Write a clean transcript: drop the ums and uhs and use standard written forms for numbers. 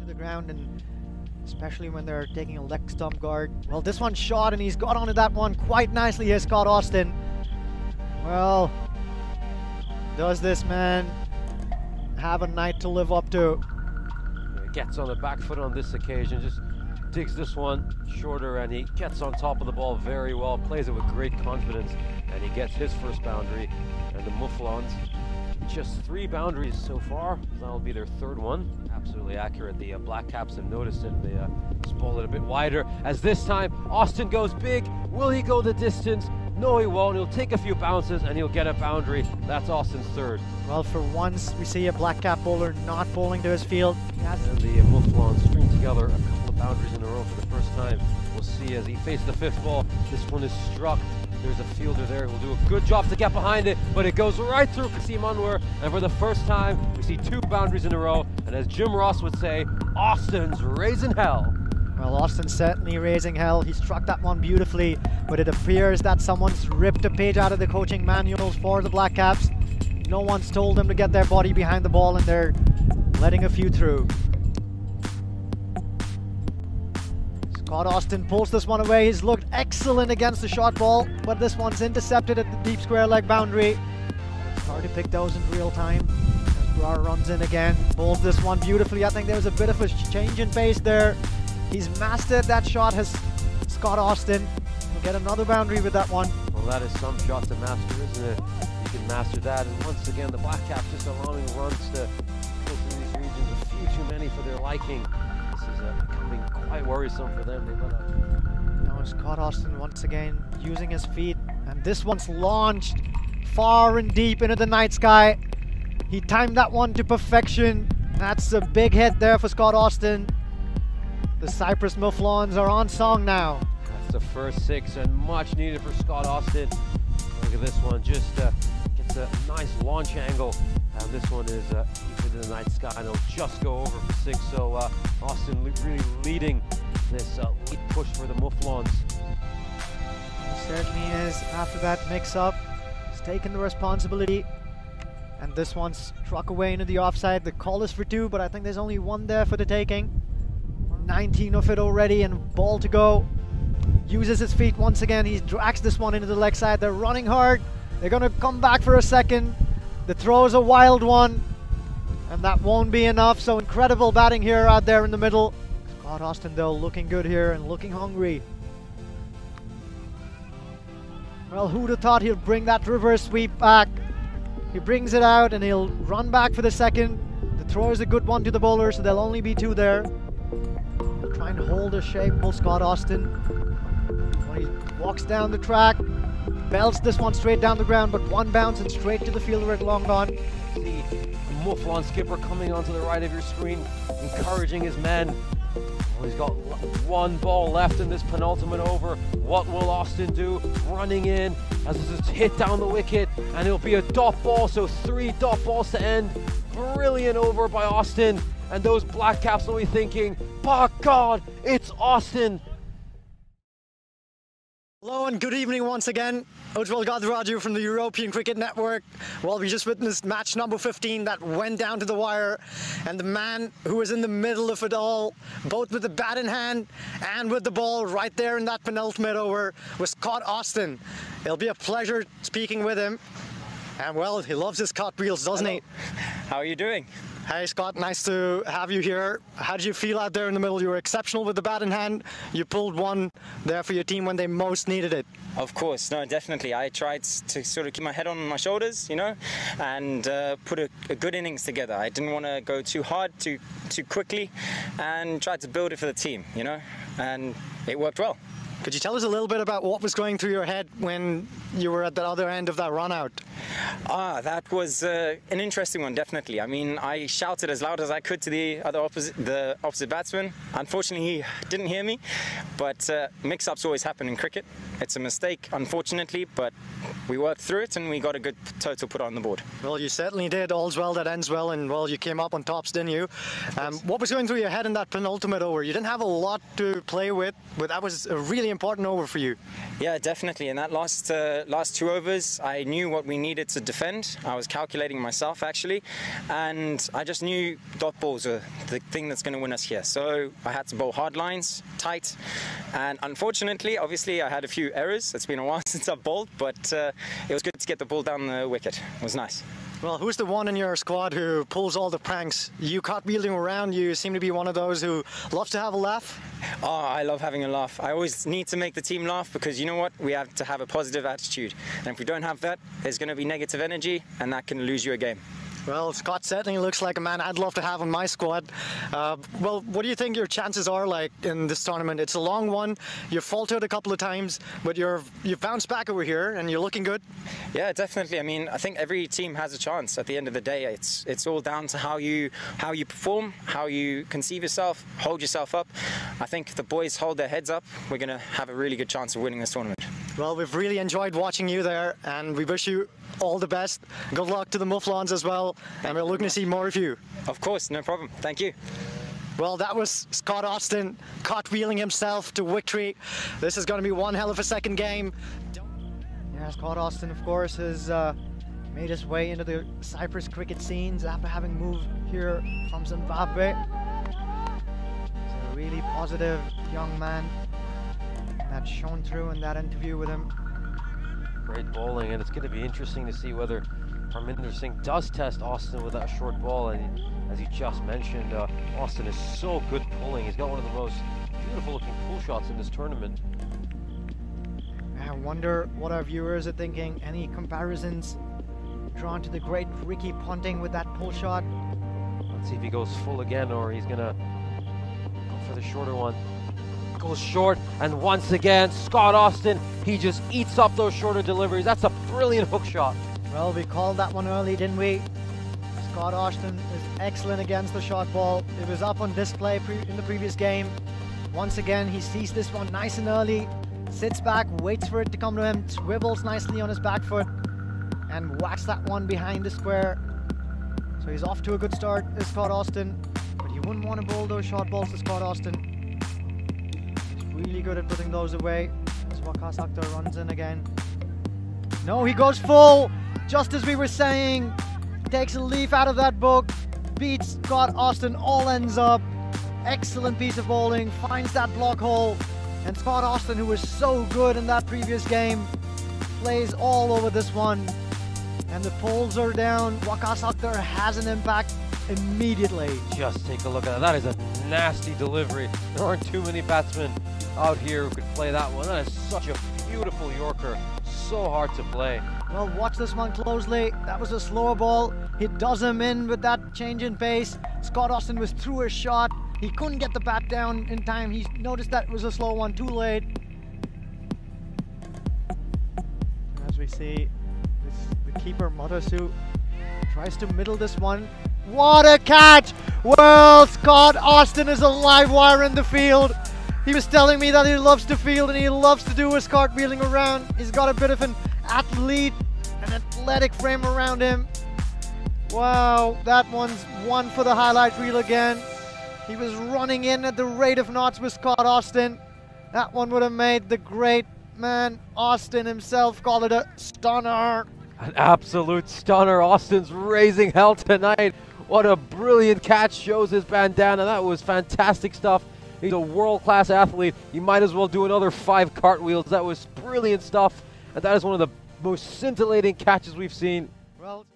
the ground, and especially when they're taking a leg stump guard. Well, this one's shot, and he's got onto that one quite nicely here, Scott Austin. Well, does this man have a night to live up to? He gets on the back foot on this occasion, just digs this one shorter, and he gets on top of the ball very well, plays it with great confidence, and he gets his first boundary. And the Mouflons, just 3 boundaries so far. That'll be their 3rd one. Absolutely accurate. The Black Caps have noticed it. They spoil it a bit wider, as this time Austin goes big. Will he go the distance? No, he won't. He'll take a few bounces and he'll get a boundary. That's Austin's 3rd. Well, for once we see a Black Cap bowler not bowling to his field. And the Mouflons string together a couple of boundaries in a row for the first time. We'll see as he faces the 5th ball. This one is struck. There's a fielder there who will do a good job to get behind it, but it goes right through Kasim Anwar, and for the first time we see 2 boundaries in a row, and as Jim Ross would say, Austin's raising hell. Well, Austin's certainly raising hell. He struck that one beautifully, but it appears that someone's ripped a page out of the coaching manuals for the Black Caps. No one's told them to get their body behind the ball, and they're letting a few through. Scott Austin pulls this one away. He's looked excellent against the short ball, but this one's intercepted at the deep square leg boundary. It's hard to pick those in real time. Brar runs in again, bowls this one beautifully. I think there was a bit of a change in pace there. He's mastered that shot, has Scott Austin. He'll get another boundary with that one. Well, that is some shot to master, isn't it? You can master that, and once again the Black Caps just allowing runs to go through these regions. A few too many for their liking. This is becoming quite worrisome for them. Now Scott Austin once again using his feet, and this one's launched far and deep into the night sky. He timed that one to perfection. That's a big hit there for Scott Austin. The Cyprus Mouflons are on song now. That's the first 6, and much needed for Scott Austin. Look at this one, just gets a nice launch angle, and this one is deep into the night sky, and it'll just go over for 6. So Austin really leading this lead push for the Mouflons. He certainly is. After that mix-up, he's taken the responsibility, and this one struck away into the offside. The call is for 2, but I think there's only 1 there for the taking. 19 of it already, and ball to go. Uses his feet once again. He drags this one into the leg side. They're running hard. They're going to come back for a second. The throw is a wild one, and that won't be enough. So incredible batting here out there in the middle. Scott Austin though looking good here and looking hungry. Well, who'd have thought he'll bring that reverse sweep back? He brings it out and he'll run back for the second. The throw is a good one to the bowler, so there'll only be 2 there. He'll try and hold the shape, will Scott Austin. When he walks down the track, belts this one straight down the ground, but 1 bounce and straight to the fielder at long gone. See the Mouflon skipper coming onto the right of your screen, encouraging his men. Well, he's got 1 ball left in this penultimate over. What will Austin do? Running in as this is hit down the wicket, and it'll be a dot ball, so 3 dot balls to end. Brilliant over by Austin, and those Black Caps will be thinking, by God, it's Austin. Hello and good evening once again. Ujjwal Gadraju from the European Cricket Network. Well, we just witnessed match number 15 that went down to the wire, and the man who was in the middle of it all, both with the bat in hand and with the ball right there in that penultimate over, was Scott Austin. It'll be a pleasure speaking with him. And well, he loves his cartwheels, doesn't he? How are you doing? Hey Scott, nice to have you here. How did you feel out there in the middle? You were exceptional with the bat in hand. You pulled 1 there for your team when they most needed it. Of course, no, definitely. I tried to sort of keep my head on my shoulders, you know, and put a good innings together. I didn't want to go too hard, too quickly, and tried to build it for the team, you know, and it worked well. Could you tell us a little bit about what was going through your head when you were at the other end of that run out? That was an interesting one, definitely. I mean, I shouted as loud as I could to the opposite batsman. Unfortunately, he didn't hear me, but mix-ups always happen in cricket. It's a mistake, unfortunately, but we worked through it and we got a good total put on the board. Well, you certainly did. All's well that ends well, and well, you came up on tops, didn't you? What was going through your head in that penultimate over? You didn't have a lot to play with, but that was a really important over for you. Yeah, definitely. In that last 2 overs, I knew what we needed to defend. I was calculating myself, actually, and I just knew dot balls are the thing that's going to win us here. So I had to bowl hard lines, tight, and unfortunately, obviously, I had a few errors. It's been a while since I've bowled, but it was good to get the ball down the wicket. It was nice. Well, who's the one in your squad who pulls all the pranks? You cartwheeling around, you seem to be one of those who loves to have a laugh. Oh, I love having a laugh. I always need to make the team laugh because you know what? We have to have a positive attitude. And if we don't have that, there's going to be negative energy and that can lose you a game. Well, Scott certainly looks like a man I'd love to have on my squad. Well, what do you think your chances are like in this tournament? It's a long one. You've faltered a couple of times, but you've bounced back over here and you're looking good. Yeah, definitely. I mean, I think every team has a chance. At the end of the day, it's all down to how you perform, how you conceive yourself, hold yourself up. I think if the boys hold their heads up, we're going to have a really good chance of winning this tournament. Well, we've really enjoyed watching you there, and we wish you all the best. Good luck to the Mufflons as well, and we're looking to see more of you. Of course, no problem. Thank you. Well, that was Scott Austin cartwheeling himself to victory. This is going to be one hell of a second game. Yeah, Scott Austin, of course, has made his way into the Cyprus cricket scenes after having moved here from Zimbabwe. He's a really positive young man. That shone through in that interview with him. Great bowling, and it's going to be interesting to see whether Harminder Singh does test Austin with that short ball. And as you just mentioned, Austin is so good pulling. He's got one of the most beautiful looking pull shots in this tournament. I wonder what our viewers are thinking. Any comparisons drawn to the great Ricky Ponting with that pull shot? Let's see if he goes full again, or he's going to go for the shorter one. Goes short, and once again Scott Austin, he just eats up those shorter deliveries. That's a brilliant hook shot. Well, we called that one early, didn't we? Scott Austin is excellent against the short ball. It was up on display in the previous game. Once again, he sees this one nice and early, sits back, waits for it to come to him, swivels nicely on his back foot, and whacks that one behind the square. So he's off to a good start, is Scott Austin, but you wouldn't want to bowl those short balls to Scott Austin. Really good at putting those away. As Waqas Akhtar runs in again. No, he goes full, just as we were saying. Takes a leaf out of that book, beats Scott Austin, all ends up. Excellent piece of bowling, finds that block hole, and Scott Austin, who was so good in that previous game, plays all over this one. And the poles are down. Waqas Akhtar has an impact immediately. Just take a look at that. That is a nasty delivery. There aren't too many batsmen out here who could play that one. That is such a beautiful Yorker. So hard to play. Well, watch this one closely. That was a slower ball. He does him in with that change in pace. Scott Austin was through his shot. He couldn't get the bat down in time. He noticed that it was a slow one too late. As we see, the keeper Matasu tries to middle this one. What a catch! Well, Scott Austin is a live wire in the field. He was telling me that he loves to field and he loves to do his cartwheeling around. He's got a bit of an athletic frame around him. Wow, that one's one for the highlight reel again. He was running in at the rate of knots with Scott Austin. That one would have made the great man Austin himself call it a stunner. An absolute stunner. Austin's raising hell tonight. What a brilliant catch. Shows his bandana. That was fantastic stuff. He's a world-class athlete. He might as well do another 5 cartwheels. That was brilliant stuff. And that is one of the most scintillating catches we've seen. Well,